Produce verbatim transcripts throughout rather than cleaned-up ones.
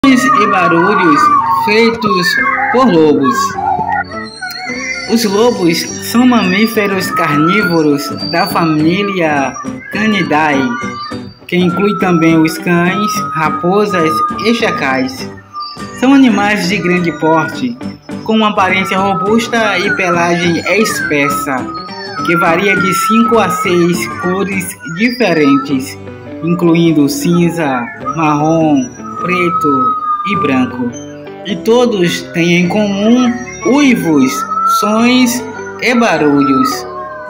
Sons e barulhos feitos por lobos. Os lobos são mamíferos carnívoros da família Canidae, que inclui também os cães, raposas e chacais. São animais de grande porte, com uma aparência robusta e pelagem espessa, que varia de cinco a seis cores diferentes, incluindo cinza, marrom, preto e branco. E todos têm em comum uivos, sons e barulhos.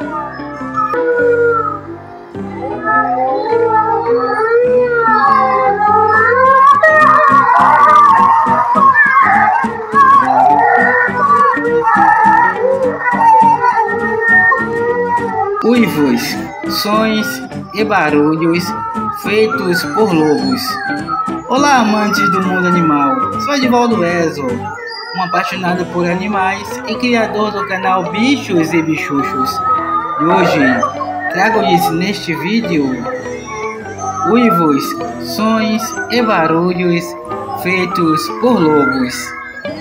Uivos, sons e barulhos feitos por lobos. Olá, amantes do mundo animal, sou Edivaldo Ezo, um apaixonado por animais e criador do canal Bichos e Bichuchos. E hoje trago-lhes neste vídeo uivos, sons e barulhos feitos por lobos.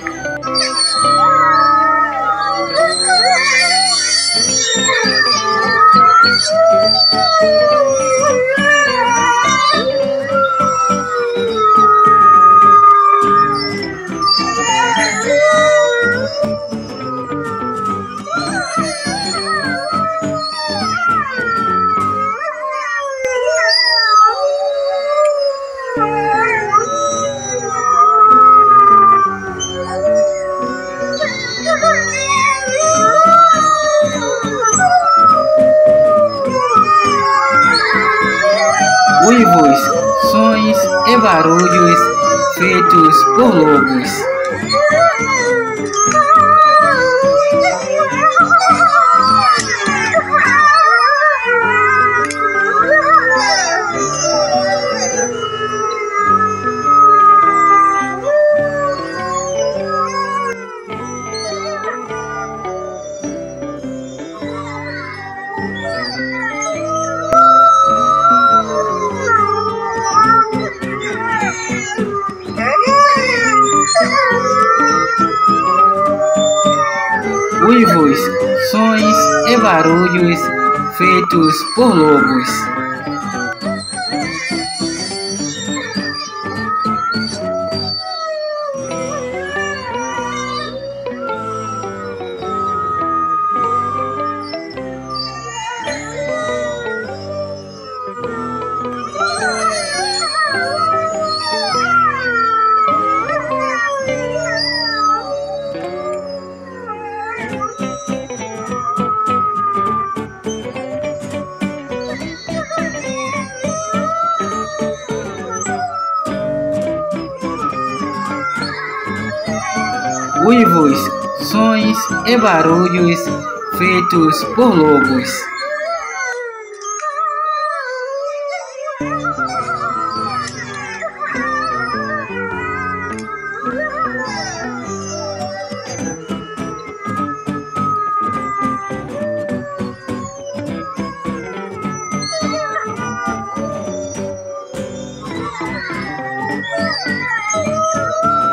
Uivos, sons e barulhos feitos por lobos. Uivos, sons e barulhos feitos por lobos. Uivos, sons e barulhos feitos por lobos.